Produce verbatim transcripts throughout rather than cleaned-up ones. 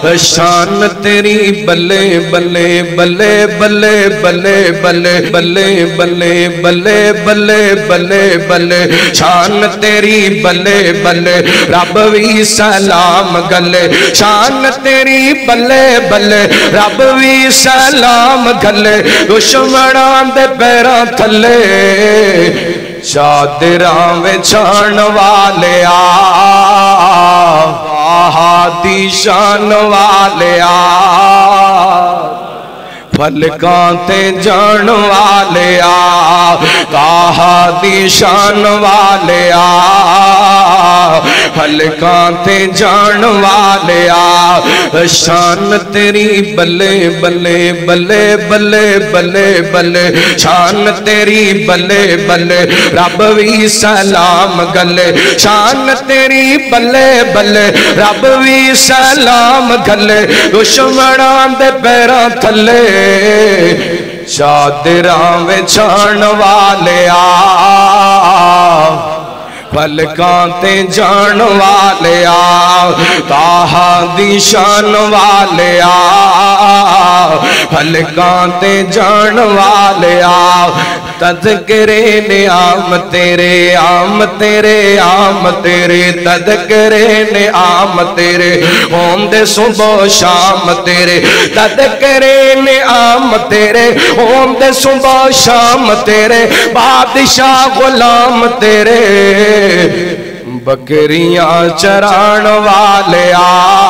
شان تیری بلے بلے بلے بلے بلے بلے بلے بلے بلے بلے بلے بلے شان تیری بلے بلے رب وی سلام گلے شان تیری بلے بلے رب وی سلام گلے دشمناں دے پیراں تھلے چادراں وچھان والے آ دی شان والے آ فلکاں تے جان والے آ تاہا دی شان والے آ فلکاں تے جان والے آ شان تیری بلے بلے بلے بلے بلے بلے شان تیری بلے بلے رب وی سلام گلے شان تیری بلے بلے رب وی سلام گلے دشمناں دے پیراں تھلے چادراں وچھان والے آ فلکاں تے جان والے آ تاہا دی شان والے آ فلکاں تے جان والے آ تذکرے نعام تیرے عام تیرے عام تیرے تذکرے نعام تیرے ہوندے صبح شام تیرے تذکرے نعام تیرے ہوندے صبح شام تیرے بادشاہ غلام تیرے بکریاں چران والے آ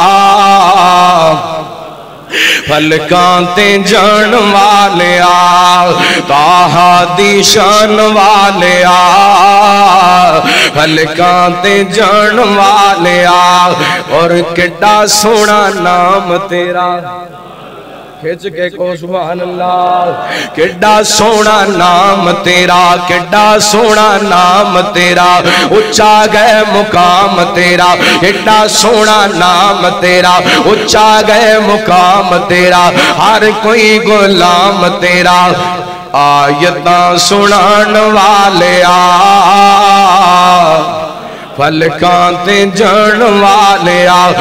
فلکاں تے جان والے آ تاہا دی شان والے آ فلکاں تے جان والے آ اور کڈا سونا نام تیرا کھچ کے کو سبحان اللہ کڈا سونا نام تیرا کڈا سونا نام تیرا اچھا گئے مقام تیرا کڈا سونا نام تیرا اچھا گئے مقام تیرا ہر کوئی غلام تیرا آیتاں سنان والے آ فلکاں تے جان والے آ